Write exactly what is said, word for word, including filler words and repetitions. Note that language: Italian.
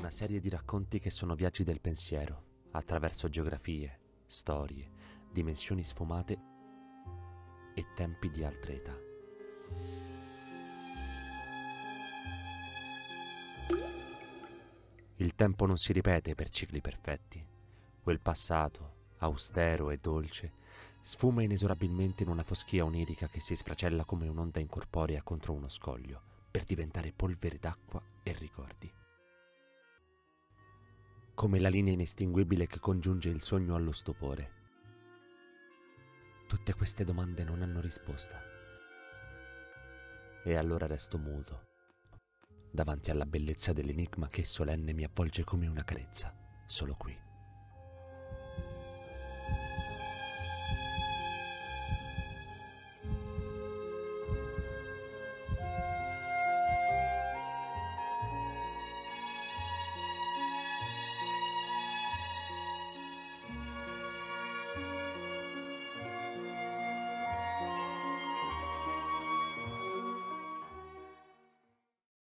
una serie di racconti che sono viaggi del pensiero, attraverso geografie, storie, dimensioni sfumate e tempi di altre età. Il tempo non si ripete per cicli perfetti. Quel passato, austero e dolce, sfuma inesorabilmente in una foschia onirica che si sfracella come un'onda incorporea contro uno scoglio, per diventare polvere d'acqua e ricordi. Come la linea inestinguibile che congiunge il sogno allo stupore. Tutte queste domande non hanno risposta. E allora resto muto, davanti alla bellezza dell'enigma che solenne mi avvolge come una carezza, solo qui.